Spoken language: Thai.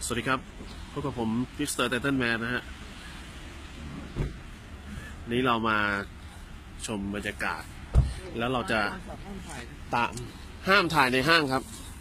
สวัสดีครับพบกับผมมิสเตอร์ไททันแมนนะฮะนี้เรามาชมบรรยากาศแล้วเราจะตามห้ามถ่ายในห้างครับ